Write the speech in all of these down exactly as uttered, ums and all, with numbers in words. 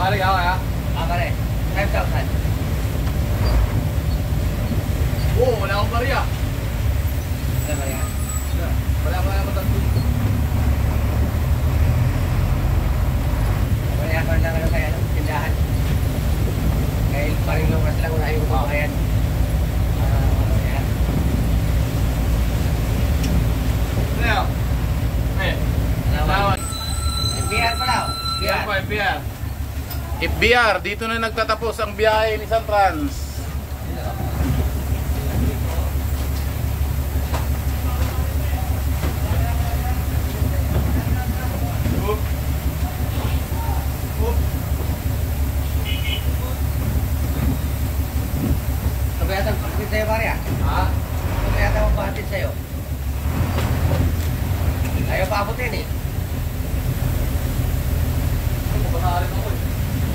Balik ako ya? Ah, pare. five thousand. Oo, oh, wala akong barya. Wala ba yan? Wala wala naman tatlo. Wala ako lang ano kaya, tindahan. Kahit paring lumas lang, unahin ko pa kaya. Ah, yan. Ano yun? Eh, salamat. F B R pala. F B R pa, F B R. F B R, dito na nagtatapos ang biyahe ni Santrans. Oop. Oop. Ito kaya itong pagkakit sa'yo, pare ah. Ha? Ito kaya itong pagkakit sa'yo. Ayaw pa abutin eh. Basarin ako eh.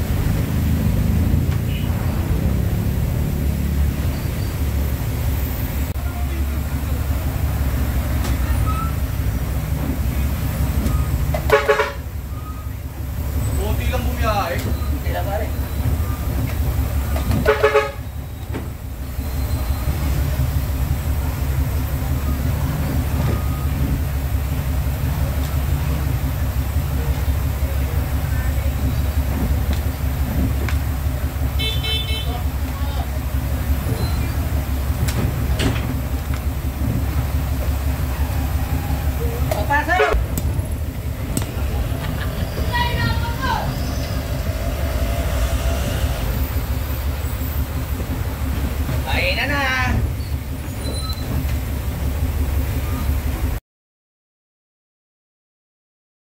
Buti lang bumiyahe. Hindi na pare. Pasok! Ay na na!